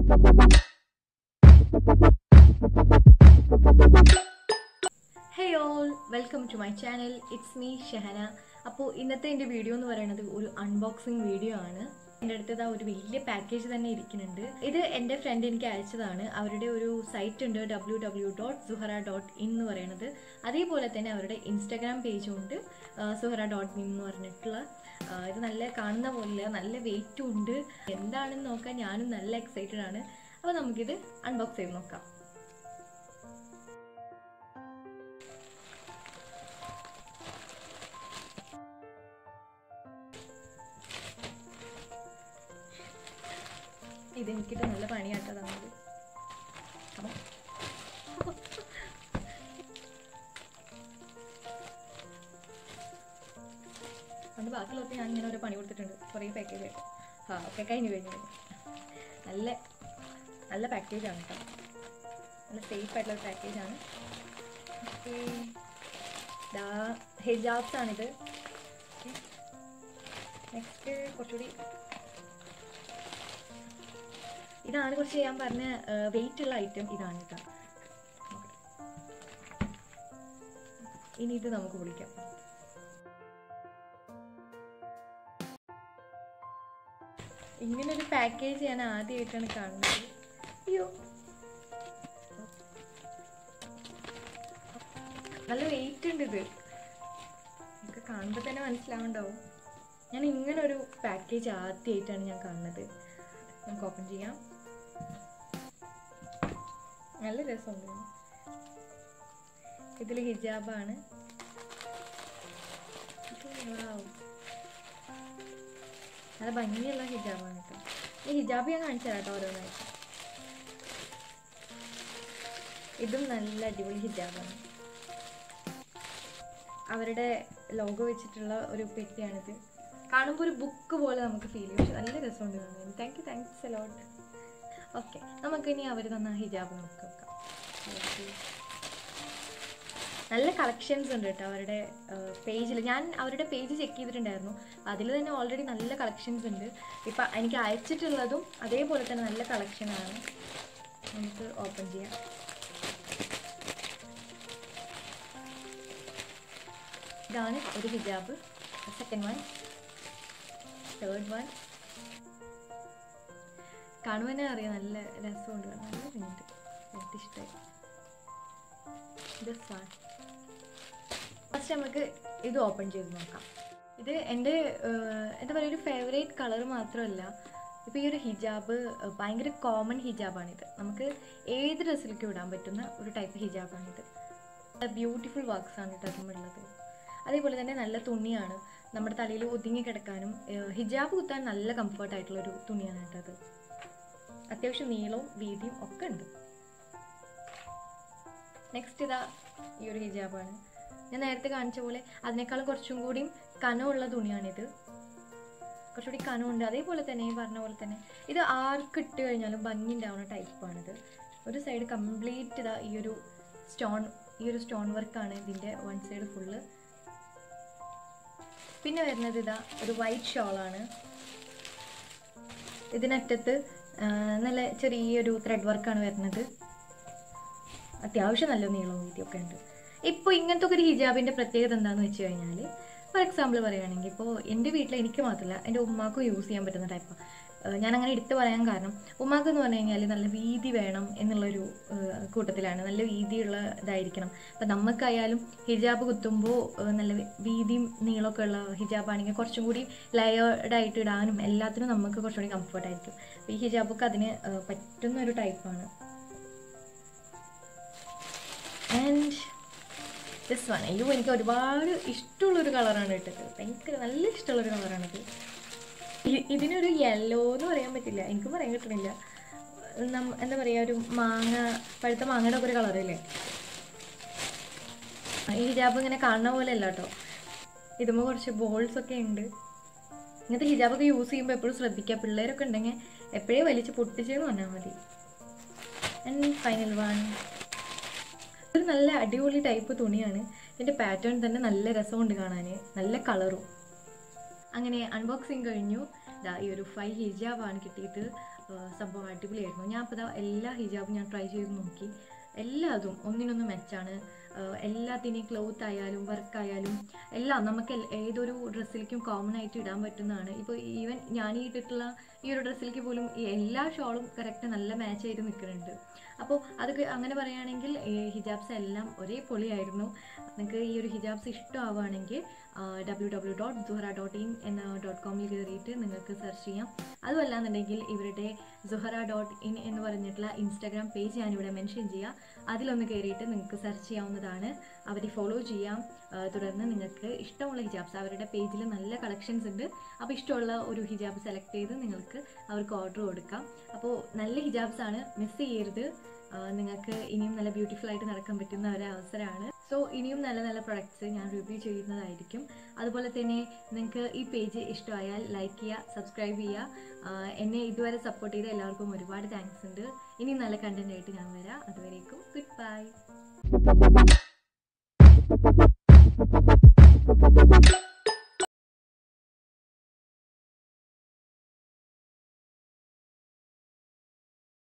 Hey all, welcome to my channel. It's me Shahana. അപ്പോൾ ഇന്നത്തെ എൻ്റെ വീഡിയോ എന്ന് പറയുന്നത് ഒരു അൺബോക്സിങ് വീഡിയോ ആണ്. എൻ്റെ അടുത്ത് ഒരു വലിയ പാക്കേജ് തന്നെ ഇരിക്കുന്നുണ്ട്. ഇത് എൻ്റെ ഫ്രണ്ട് എനിക്ക് അയച്ചതാണ്. അവരുടെ ഒരു സൈറ്റ് ഉണ്ട് www.zuhra.in എന്ന് പറയുന്നത്. അതേപോലെ തന്നെ അവരുടെ ഇൻസ്റ്റാഗ്രാം പേജും ഉണ്ട് zuhra.in എന്ന് പറഞ്ഞിട്ടുള്ള. ഇത് നല്ല കാണുന്ന പോലെ നല്ല വെയിറ്റും ഉണ്ട്. എന്താണെന്ന് നോക്കാൻ ഞാനും നല്ല എക്സൈറ്റഡ് ആണ്. അപ്പോൾ നമുക്കിത് അൺബോക്സ് ചെയ്ത് നോക്കാം. ഇതെനിക്കിട്ട് നല്ല പണിയാട്ടതാണ്. അത് ബാക്കിയുള്ളവർക്ക് ഞാൻ ഇങ്ങനെ ഓരോ പണി കൊടുത്തിട്ടുണ്ട്, കുറേ പാക്കേജ് ആയിട്ട്. ഒക്കെ കഴിഞ്ഞു നല്ല നല്ല പാക്കേജാണ് കേട്ടോ. നല്ല സേഫ് ആയിട്ടുള്ള പാക്കേജാണ്. ഹിജാബ്സ് ആണിത്. നെക്സ്റ്റ് കുറച്ചുകൂടി ഇതാണ് കുറച്ച് ഞാൻ പറഞ്ഞ വെയിറ്റ് ഉള്ള ഐറ്റം. ഇതാണ് കേട്ടോ. ഇനി ഇത് നമുക്ക് പൊളിക്കാം. ഇങ്ങനൊരു പാക്കേജ് ഞാൻ ആദ്യമായിട്ടാണ് കാണുന്നത്. അയ്യോ, നല്ല വെയിറ്റ് ഉണ്ട്. ഇത് നമുക്ക് കാണുമ്പോൾ തന്നെ മനസ്സിലാവുണ്ടാവും. ഞാൻ ഇങ്ങനൊരു പാക്കേജ് ആദ്യമായിട്ടാണ് ഞാൻ കാണുന്നത്. നമുക്ക് ഓപ്പൺ ചെയ്യാം. നല്ല രസമുണ്ട്. ഇതിൽ ഹിജാബാണ്. നല്ല ഭംഗിയുള്ള ഹിജാബാണ് കേട്ടോ. ഈ ഹിജാബ് ഞാൻ കാണിച്ചു തരാം കേട്ടോ ഓരോന്നായിട്ട്. ഇതും നല്ല അടിപൊളി ഹിജാബാണ്. അവരുടെ ലോഗോ വെച്ചിട്ടുള്ള ഒരു പെട്ടിയാണിത്. കാണുമ്പോൾ ഒരു ബുക്ക് പോലെ നമുക്ക് ഫീൽ ചെയ്യും. പക്ഷെ നല്ല രസമുണ്ട് കാണാൻ. Thanks a lot. ഓക്കെ, നമുക്കിനി അവർ തന്ന ഹിജാബ് നമുക്ക് വെക്കാം. നല്ല കളക്ഷൻസ് ഉണ്ട് കേട്ടോ അവരുടെ പേജിൽ. ഞാൻ അവരുടെ പേജ് ചെക്ക് ചെയ്തിട്ടുണ്ടായിരുന്നു. അതിൽ തന്നെ ഓൾറെഡി നല്ല കളക്ഷൻസ് ഉണ്ട്. ഇപ്പം എനിക്ക് അയച്ചിട്ടുള്ളതും അതേപോലെ തന്നെ നല്ല കളക്ഷനാണ്. നമുക്ക് ഓപ്പൺ ചെയ്യാം. ഇതാണ് ഒരു ഹിജാബ്. Second one, third one. കാണുവാനേ അറിയാം, നല്ല രസമുണ്ട്. നല്ല ഉണ്ട്, എനിക്കിഷ്ടമായി. ഫസ്റ്റ് നമുക്ക് ഇത് ഓപ്പൺ ചെയ്ത് നോക്കാം. ഇത് എൻ്റെ എന്താ പറയുക, ഒരു ഫേവറേറ്റ് കളർ മാത്രമല്ല. ഇപ്പോൾ ഈ ഒരു ഹിജാബ് ഭയങ്കര കോമൺ ഹിജാബാണിത്. നമുക്ക് ഏത് ഡ്രസ്സിലേക്കും ഇടാൻ പറ്റുന്ന ഒരു ടൈപ്പ് ഹിജാബാണിത്. ബ്യൂട്ടിഫുൾ വർക്ക്സ് ആണ് കേട്ടോ അതുമുള്ളത്. അതേപോലെ തന്നെ നല്ല തുണിയാണ്. നമ്മുടെ തലയിൽ ഒതുങ്ങി കിടക്കാനും ഹിജാബ് കുത്താൻ നല്ല കംഫർട്ടായിട്ടുള്ളൊരു തുണിയാണ് കേട്ടോ അത്. അത്യാവശ്യം നീളവും വീതിയും ഒക്കെ ഉണ്ട്. നെക്സ്റ്റ് ഇതാ ഈ ഒരു ഹിജാബാണ്. ഞാൻ നേരത്തെ കാണിച്ച പോലെ അതിനേക്കാളും കുറച്ചും കൂടിയും കനമുള്ള തുണിയാണിത്. കുറച്ചുകൂടി കനമുണ്ട്. അതേപോലെ തന്നെ ഈ പറഞ്ഞ പോലെ തന്നെ ഇത് ആർക്ക് ഇട്ട് കഴിഞ്ഞാലും ഭംഗി ഉണ്ടാവുന്ന ടൈപ്പാണിത്. ഒരു സൈഡ് കംപ്ലീറ്റ് ഇതാ ഈ ഒരു സ്റ്റോൺ വർക്കാണ് ഇതിൻ്റെ വൺ സൈഡ് ഫുള്ള്. പിന്നെ വരുന്നത് ഇതാ ഒരു വൈറ്റ് ഷോളാണ്. ഇതിനറ്റത്ത് നല്ല ചെറിയൊരു ത്രെഡ് വർക്കാണ് വരുന്നത്. അത്യാവശ്യം നല്ല നീളവും വീതിയൊക്കെ ഉണ്ട്. ഇപ്പോൾ ഇങ്ങനത്തെ ഒരു ഹിജാബിൻ്റെ പ്രത്യേകത എന്താണെന്ന് വെച്ച് കഴിഞ്ഞാൽ, ഫോർ എക്സാമ്പിൾ പറയുകയാണെങ്കിൽ, ഇപ്പോൾ എൻ്റെ വീട്ടിൽ എനിക്ക് മാത്രമല്ല എൻ്റെ ഉമ്മാക്കും യൂസ് ചെയ്യാൻ പറ്റുന്ന ടൈപ്പാണ്. ഞാനങ്ങനെ എടുത്ത് പറയാൻ കാരണം, ഉമ്മാക്ക് എന്ന് പറഞ്ഞു കഴിഞ്ഞാൽ നല്ല വീതി വേണം എന്നുള്ളൊരു കൂട്ടത്തിലാണ്. നല്ല വീതിയുള്ള ഇതായിരിക്കണം. അപ്പം നമുക്കായാലും ഹിജാബ് കുത്തുമ്പോൾ നല്ല വീതിയും നീളമൊക്കെ ഉള്ള ഹിജാബാണെങ്കിൽ കുറച്ചും കൂടി ലെയേർഡായിട്ട് ഇടാനും എല്ലാത്തിനും നമുക്ക് കുറച്ചുകൂടി കംഫർട്ടായിരിക്കും. ഈ ഹിജാബൊക്കെ അതിന് പറ്റുന്ന ഒരു ടൈപ്പാണ്. ആൻഡ് ദിസ് വൺ, അയ്യോ എനിക്ക് ഒരുപാട് ഇഷ്ടമുള്ളൊരു കളറാണ് ഇട്ടത്. ഭയങ്കര നല്ല ഇഷ്ടമുള്ളൊരു കളറാണിത്. ഇതിനൊരു യെല്ലോ എന്ന് പറയാൻ പറ്റില്ല, എനിക്കും പറയാൻ കിട്ടണില്ല. എന്താ പറയുക, ഒരു പഴുത്ത മാങ്ങയുടെ ഒക്കെ ഒരു കളറല്ലേ. ഈ ഹിജാബ് ഇങ്ങനെ കാണുന്ന പോലെ അല്ല കേട്ടോ. ഇതുമ്പോൾ കുറച്ച് ബോൾസ് ഒക്കെ ഉണ്ട്. ഇങ്ങനത്തെ ഹിജാബൊക്കെ യൂസ് ചെയ്യുമ്പോൾ എപ്പോഴും ശ്രദ്ധിക്കുക. പിള്ളേരൊക്കെ ഉണ്ടെങ്കിൽ എപ്പോഴേ വലിച്ച് പൊട്ടിച്ചെന്ന് പറഞ്ഞാൽ മതി. ആൻഡ് ഫൈനൽ വൺ, ഒരു നല്ല അടിപൊളി ടൈപ്പ് തുണിയാണ്. ഇതിൻ്റെ പാറ്റേൺ തന്നെ നല്ല രസമുണ്ട് കാണാൻ, നല്ല കളറും. അങ്ങനെ അൺബോക്സിങ് കഴിഞ്ഞു. ഈ ഒരു 5 ഹിജാബാണ് കിട്ടിയത്. സംഭവം അടിപൊളിയായിരുന്നു. ഞാൻ അപ്പോൾ എല്ലാ ഹിജാബും ഞാൻ ട്രൈ ചെയ്ത് നോക്കി. എല്ലാതും ഒന്നിനൊന്നും മെച്ചാണ്. എല്ലാത്തിനെയും ക്ലോത്ത് ആയാലും വർക്കായാലും എല്ലാം നമുക്ക് ഏതൊരു ഡ്രസ്സിലേക്കും കോമൺ ആയിട്ട് ഇടാൻ പറ്റുന്നതാണ്. ഇപ്പോൾ ഈവൻ ഞാൻ ഇട്ടിട്ടുള്ള ഈ ഒരു ഡ്രസ്സിലേക്ക് പോലും എല്ലാ ഷോളും കറക്റ്റ് നല്ല മാച്ച് ചെയ്ത് നിൽക്കുന്നുണ്ട്. അപ്പോൾ അതൊക്കെ അങ്ങനെ പറയുകയാണെങ്കിൽ ഹിജാബ്സ് എല്ലാം ഒരേ പൊളിയായിരുന്നു. നിങ്ങൾക്ക് ഈ ഒരു ഹിജാബ്സ് ഇഷ്ടമാവുകയാണെങ്കിൽ www.zuhra.in എന്ന .com കയറിയിട്ട് നിങ്ങൾക്ക് സെർച്ച് ചെയ്യാം. അതുമല്ലാന്നുണ്ടെങ്കിൽ ഇവരുടെ zuhra.in എന്ന് പറഞ്ഞിട്ടുള്ള ഇൻസ്റ്റാഗ്രാം പേജ് ഞാനിവിടെ മെൻഷൻ ചെയ്യാം. അതിലൊന്ന് കയറിയിട്ട് നിങ്ങൾക്ക് സെർച്ച് ചെയ്യാവുന്നതാണ്. അവരെ ഫോളോ ചെയ്യാം. തുടർന്ന് നിങ്ങൾക്ക് ഇഷ്ടമുള്ള ഹിജാബ്സ് അവരുടെ പേജിൽ നല്ല കളക്ഷൻസ് ഉണ്ട്. അപ്പോൾ ഇഷ്ടമുള്ള ഒരു ഹിജാബ് സെലക്ട് ചെയ്ത് നിങ്ങൾക്ക് അവർക്ക് ഓർഡർ കൊടുക്കാം. അപ്പോൾ നല്ല ഹിജാബ്സാണ്, മിസ് ചെയ്യരുത്. നിങ്ങൾക്ക് ഇനിയും നല്ല ബ്യൂട്ടിഫുൾ ആയിട്ട് നടക്കാൻ പറ്റുന്ന ഒരു അവസരമാണ്. സോ ഇനിയും നല്ല നല്ല പ്രൊഡക്ട്സ് ഞാൻ റിവ്യൂ ചെയ്യുന്നതായിരിക്കും. അതുപോലെ തന്നെ നിങ്ങൾക്ക് ഈ പേജ് ഇഷ്ടമായാൽ ലൈക്ക് ചെയ്യുക, സബ്സ്ക്രൈബ് ചെയ്യുക. എന്നെ ഇതുവരെ സപ്പോർട്ട് ചെയ്ത എല്ലാവർക്കും ഒരുപാട് താങ്ക്സ് ഉണ്ട്. ഇനി നല്ല കണ്ടന്റ് ആയിട്ട് ഞാൻ വരാം. അതുവരേക്കും ഗുഡ് ബൈ.